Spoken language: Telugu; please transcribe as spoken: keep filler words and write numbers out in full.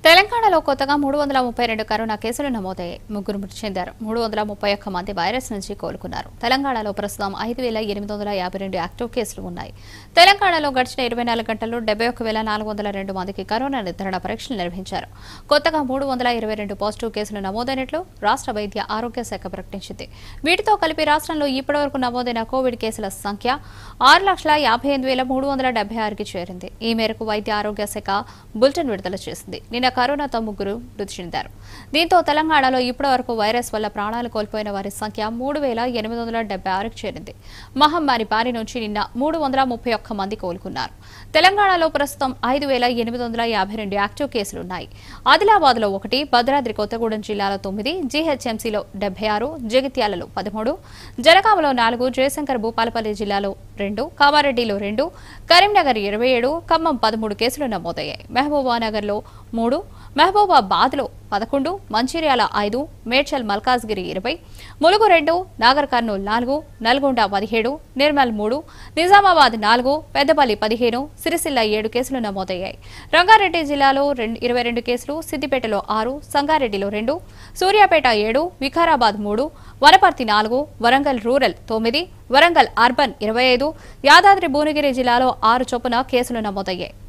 తెలంగాణలో కొత్తగా మూడు వందల ముప్పై రెండు కరోనా కేసులు నమోదయ్యాయి. ముగ్గురు మృతి చెందారు. మూడు వందల ముప్పై ఒక్క మంది వైరస్ నుంచి కోలుకున్నారు. తెలంగాణలో ప్రస్తుతం ఐదు వేల ఎనిమిది వందల యాభై రెండు యాక్టివ్ కేసులు ఉన్నాయి. తెలంగాణలో గడిచిన ఇరవై నాలుగు గంటల్లో డెబ్బై ఒక్క వేల నాలుగు వందల రెండు మందికి కరోనా నిర్ధారణ పరీక్షలు నిర్వహించారు. కొత్తగా మూడు వందల ఇరవై రెండు పాజిటివ్ కేసులు నమోదైనట్లు రాష్ట్ర వైద్య ఆరోగ్య శాఖ ప్రకటించింది. వీటితో కలిపి రాష్ట్రంలో ఇప్పటివరకు నమోదైన కోవిడ్ కేసుల సంఖ్య ఆరు లక్షల యాభై ఎనిమిది వేల మూడు వందల డెబ్బై ఆరుకి చేరింది. ఈ మేరకు వైద్య ఆరోగ్య శాఖ బులెటిన్ విడుదల చేసింది. నిన్న కరోనాతో ముగ్గురు మృతి చెందారు. దీంతో తెలంగాణలో ఇప్పటివరకు వైరస్ వల్ల ప్రాణాలు కోల్పోయిన వారి సంఖ్య మూడు వేల ఎనిమిది వందల డెబ్బై ఆరుకి చేరింది. మహమ్మారి బారి నుంచి నిన్న మూడు వందల ముప్పై ఒక్క మంది కోలుకున్నారు. తెలంగాణలో ప్రస్తుతం ఐదు వేల ఎనిమిది వందల యాభై రెండు యాక్టివ్ కేసులున్నాయి. ఆదిలాబాద్ లో ఒకటి, భద్రాద్రి కొత్తగూడెం జిల్లాలో తొమ్మిది, జీహెచ్ఎంసీలో డెబ్బై ఆరు, జగిత్యాలలో పదమూడు, జనగామలో నాలుగు, జయశంకర్ భూపాలపల్లి జిల్లాలో రెండు, కామారెడ్డిలో రెండు, కరీంనగర్ ఇరవై ఏడు, ఖమ్మం పదమూడు కేసులు నమోదయ్యాయి. మహబూబానగర్ లో మూడు, మహబూబాబాద్ లో పదకొండు, మంచిర్యాల ఐదు, మేడ్చల్ మల్కాజ్గిరి ఇరవై, ములుగు రెండు, నాగర్ కర్నూలు నాలుగు, నల్గొండ పదిహేడు, నిర్మల్ మూడు, నిజామాబాద్ నాలుగు, పెద్దపల్లి పదిహేను, సిరిసిల్ల ఏడు కేసులు నమోదయ్యాయి. రంగారెడ్డి జిల్లాలో ఇరవై రెండు కేసులు, సిద్దిపేటలో ఆరు, సంగారెడ్డిలో రెండు, సూర్యాపేట ఏడు, వికారాబాద్ మూడు, వనపర్తి నాలుగు, వరంగల్ రూరల్ తొమ్మిది, వరంగల్ అర్బన్ ఇరవై ఐదు, యాదాద్రి భువనగిరి జిల్లాలో ఆరు చొప్పున కేసులు నమోదయ్యాయి.